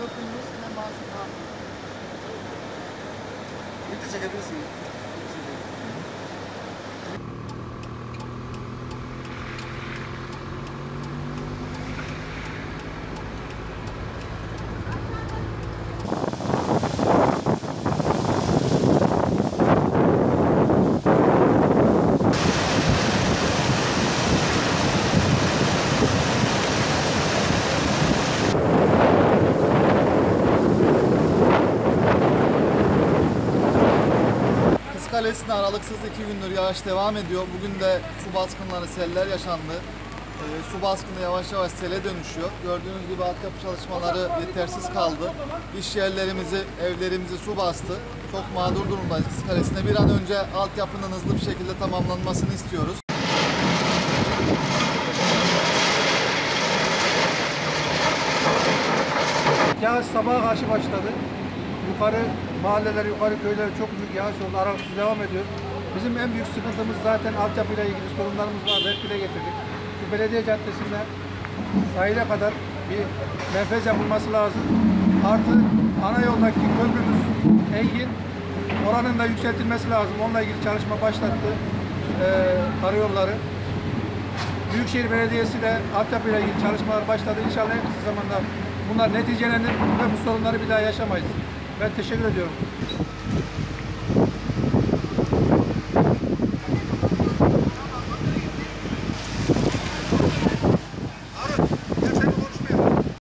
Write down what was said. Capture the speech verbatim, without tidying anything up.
dokunmuş ne mazlum. Bir de çekebilirsin. Kalesi'nde aralıksız iki gündür yağış devam ediyor. Bugün de su baskınları, seller yaşandı. E, su baskını yavaş yavaş sele dönüşüyor. Gördüğünüz gibi altyapı çalışmaları yetersiz kaldı. İş yerlerimizi, evlerimizi su bastı. Çok mağdur durumdayız Kız Kalesi'nde. Bir an önce altyapının hızlı bir şekilde tamamlanmasını istiyoruz. Yağış sabaha karşı başladı. Yukarı mahalleler, yukarı köyler çok büyük yağış oldu. Aralıksız devam ediyor. Bizim en büyük sıkıntımız zaten altyapıyla ilgili sorunlarımız var. Hep dile getirdik. Şu belediye caddesinde sahile kadar bir menfez yapılması lazım. Artı ana yoldaki köprümüz Engin, oranın da yükseltilmesi lazım. Onunla ilgili çalışma başlattı. Ee, karayolları. Büyükşehir Belediyesi de altyapıyla ilgili çalışmalar başladı. İnşallah en kısa zamanda bunlar neticelenir ve bu sorunları bir daha yaşamayız. Ben teşekkür ediyorum.